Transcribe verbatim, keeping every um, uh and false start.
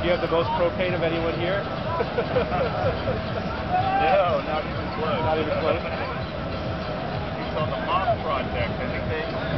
you have the most propane of anyone here? No, not even close. Not even close? It's on the Moss project. I think they